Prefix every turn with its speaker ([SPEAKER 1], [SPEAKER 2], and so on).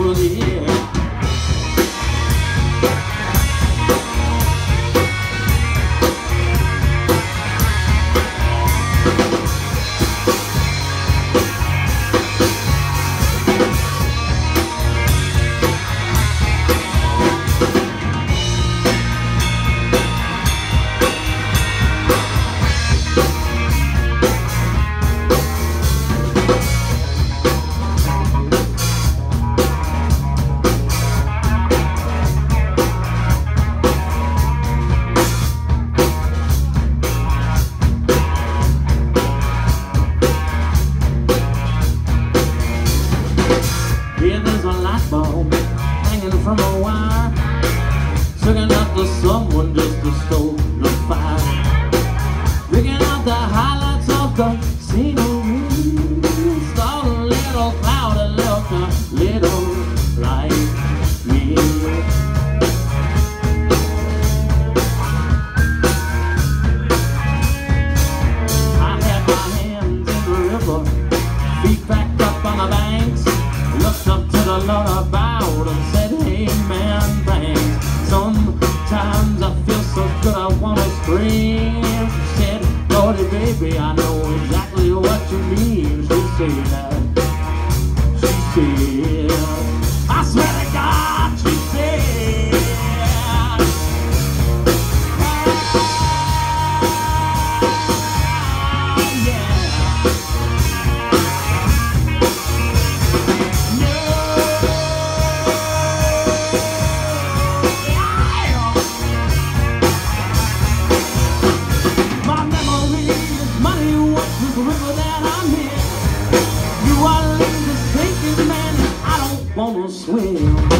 [SPEAKER 1] was here. Here there's a light bulb hanging from a wire, sticking up to someone just to stoke the fire. Picking out the highlights of the scenery, start a little cloud and look a little like me. I had my hands in the river, feet backed up on the banks, looked up to the Lord about and said, hey man, thanks. Sometimes I feel so good I wanna scream. She said, Lordy baby, I know exactly what you mean. She said that. She said, I swear to God, she said, yeah. River that I'm in, you are leaving the sinking man, and I don't wanna swim.